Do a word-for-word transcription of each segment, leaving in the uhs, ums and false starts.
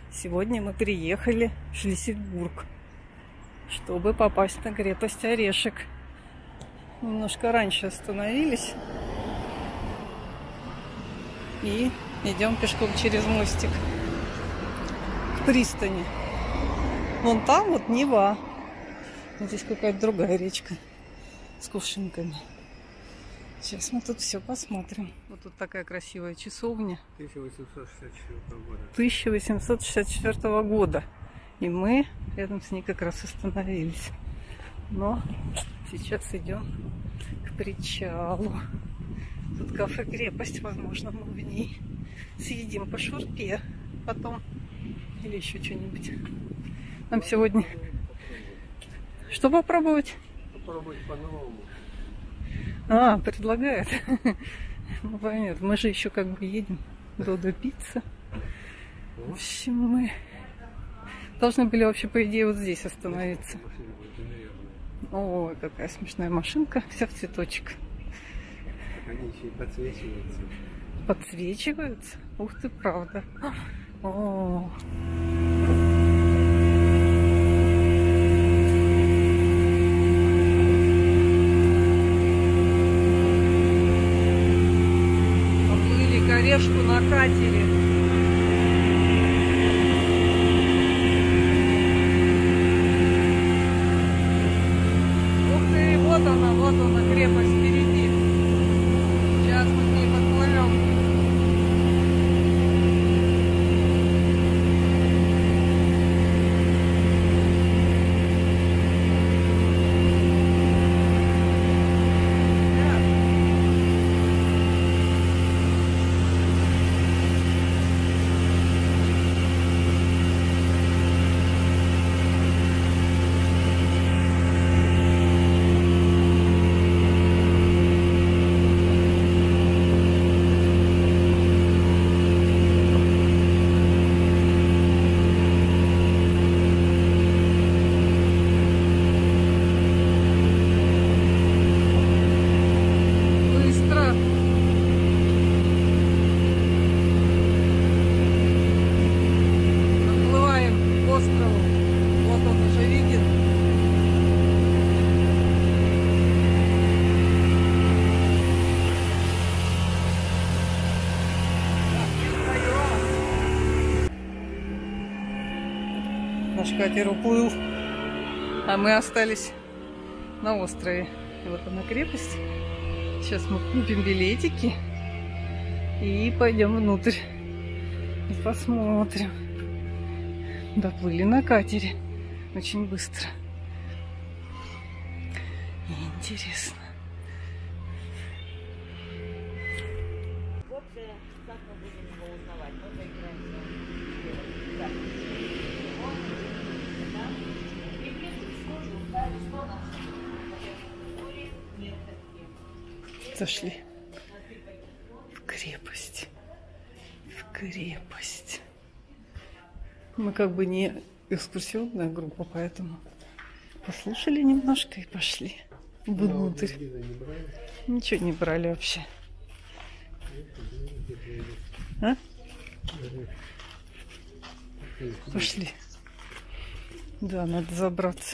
Сегодня мы приехали в Шлиссельбург, чтобы попасть на крепость Орешек. Немножко раньше остановились и идем пешком через мостик к пристани. Вон там вот Нева. Здесь какая-то другая речка с кувшинками. Сейчас мы тут все посмотрим. Вот тут такая красивая часовня. тысяча восемьсот шестьдесят четвёртого года. тысяча восемьсот шестьдесят четвёртого года. И мы рядом с ней как раз остановились. Но сейчас идем к причалу. Тут кафе «Крепость», возможно, мы в ней съедим по шурпе потом. Или еще что-нибудь. Нам сегодня... Что попробовать? Попробовать по-новому. А, предлагает. Ну, понятно. Мы же еще как бы едем. Додо пицца. В общем, мы должны были вообще, по идее, вот здесь остановиться. Ой, какая смешная машинка. Вся в цветочек. Они еще и подсвечиваются. Подсвечиваются? Ух ты, правда. О. Орешку на катере. Ух ты, вот она, вот она, крепость впереди. Сейчас мы к ней подплывем. Наш катер уплыл, а мы остались на острове. И вот она крепость. Сейчас мы купим билетики и пойдем внутрь. И посмотрим. Доплыли на катере. Очень быстро. И интересно. Зашли в крепость. В крепость. Мы как бы не экскурсионная группа, поэтому послушали немножко и пошли внутрь. Ничего не брали вообще. А? Пошли. Да, надо забраться.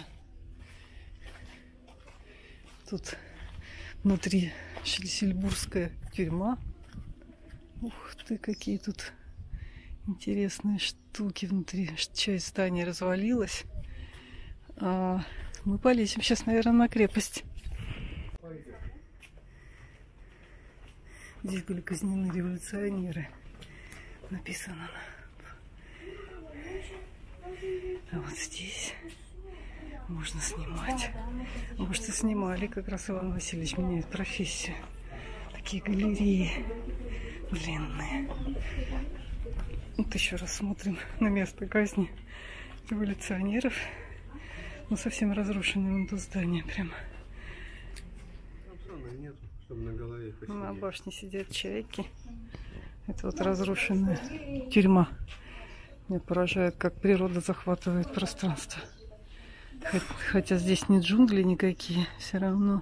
Тут внутри Шлиссельбургская тюрьма. Ух ты, какие тут интересные штуки внутри. Часть здания развалилась. А мы полезем сейчас, наверное, на крепость. Здесь были казнены революционеры. Написано. А вот здесь можно снимать. Может, и снимали, как раз Иван Васильевич меняет профессию. Такие галереи длинные. Вот еще раз смотрим на место казни революционеров. Ну, совсем разрушенное вон то здание прямо. Нет, чтобы на голове посидеть. На башне сидят чайки. Это вот разрушенная тюрьма. Меня поражает, как природа захватывает пространство. Хотя здесь не джунгли никакие, все равно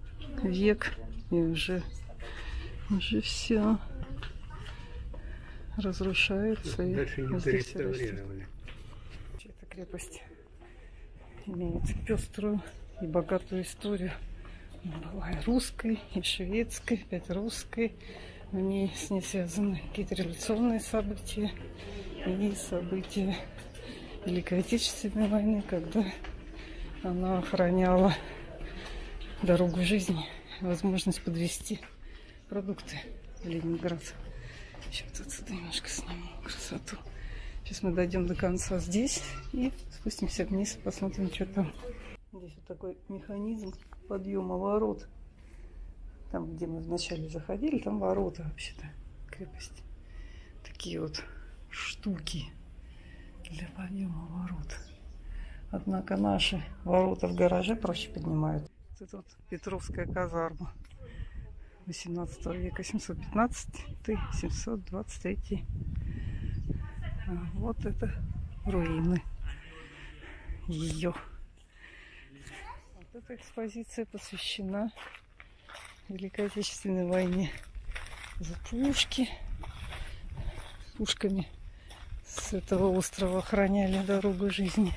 век и уже, уже все разрушается. Дальше не дореставрировали. Эта крепость имеет пеструю и богатую историю. Она была и русской, и шведской, опять русской. В ней с ней связаны какие-то революционные события и события Великой Отечественной войны, когда она охраняла дорогу жизни, возможность подвезти продукты в Ленинград. Сейчас отсюда немножко сниму красоту. Сейчас мы дойдем до конца здесь и спустимся вниз, посмотрим, что там. Здесь вот такой механизм подъема ворот. Там, где мы вначале заходили, там ворота вообще-то крепости. Такие вот штуки для подъема ворот. Однако наши ворота в гараже проще поднимают. Это вот Петровская казарма восемнадцатого века, семьсот пятнадцатый — семьсот двадцать третий. А вот это руины ее. Вот эта экспозиция посвящена Великой Отечественной войне. За пушки. Пушками с этого острова охраняли дорогу жизни.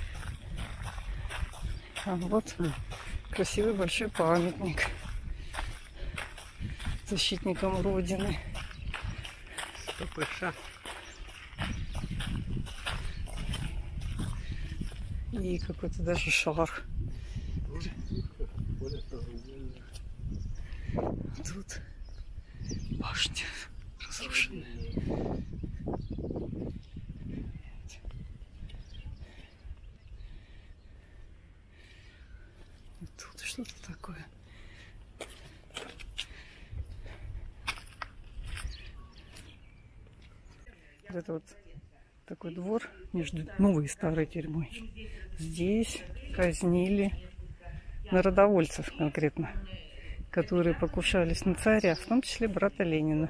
А вот красивый большой памятник защитникам Родины. ППШ. И какой-то даже шар. Тут башня разрушена. Тут что-то такое. Вот это вот такой двор между новой и старой тюрьмой. Здесь казнили народовольцев конкретно, которые покушались на царя, в том числе брата Ленина.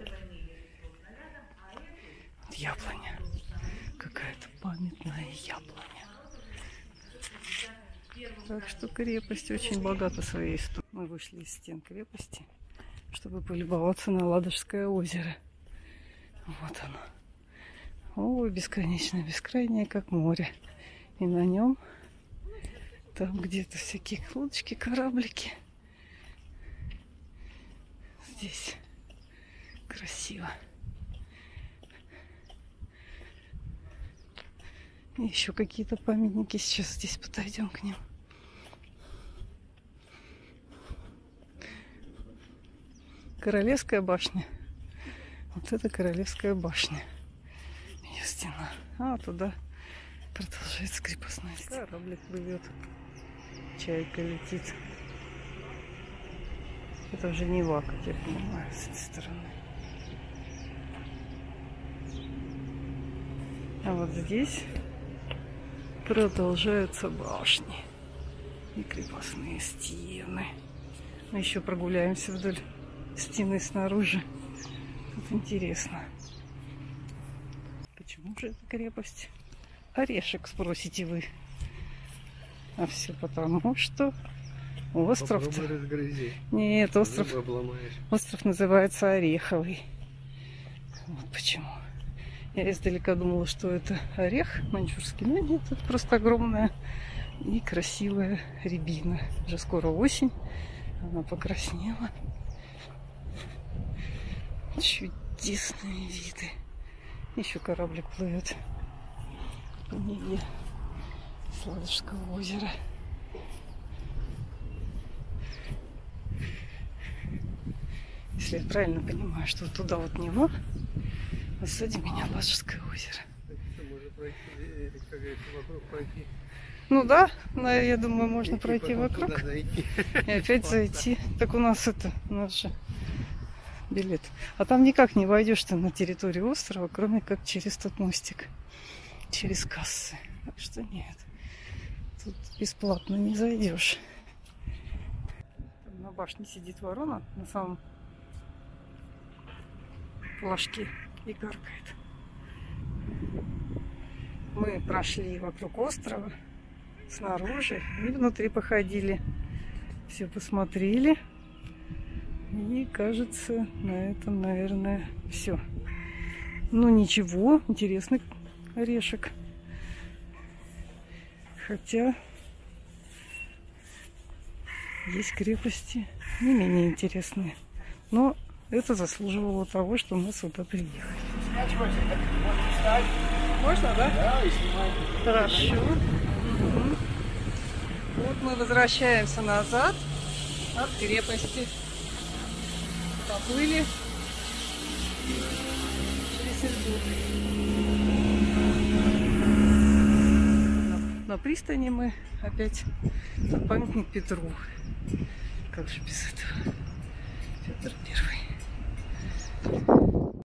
Вот яблоня. Какая-то памятная яблоня. Так что крепость очень богата своей историей. Мы вышли из стен крепости, чтобы полюбоваться на Ладожское озеро. Вот оно. О, бесконечное, бескрайнее, как море. И на нем там где-то всякие лодочки, кораблики. Здесь красиво. И еще какие-то памятники. Сейчас здесь подойдем к ним. Королевская башня. Вот это Королевская башня. Ее стена. А туда продолжается крепостная стена. Кораблик плывет. Чайка летит. Это уже Нева, как я понимаю, с этой стороны. А вот здесь продолжаются башни и крепостные стены. Мы еще прогуляемся вдоль стены снаружи. Тут интересно. Почему же эта крепость? Орешек, спросите вы. А все потому, что остров... Нет, остров... остров называется Ореховый. Вот почему. Я издалека думала, что это орех маньчжурский. Но нет, это просто огромная и красивая рябина. Уже скоро осень. Она покраснела. Чудесные виды. Еще кораблик плывет по Неве с Ладожского озера. Если я правильно понимаю, что вот туда вот Нева, а сзади меня Ладожское озеро. Ну да, я думаю, можно пройти вокруг и опять зайти. Так у нас это, у нас же билет. А там никак не войдешь ты на территорию острова, кроме как через тот мостик, через кассы. Так что нет, тут бесплатно не зайдешь. Там на башне сидит ворона на самом флажке и гаркает. Мы прошли вокруг острова, снаружи и внутри походили. Все посмотрели. И кажется, на этом, наверное, все. Ну ничего, интересный орешек. Хотя есть крепости не менее интересные. Но это заслуживало того, что мы сюда приехали. Можно, да? Да, и снимать. Хорошо. Угу. Вот мы возвращаемся назад от крепости. Поплыли через Иркутск. На, на пристани мы опять. Тут памятник Петру. Как же без этого? Петр Первый.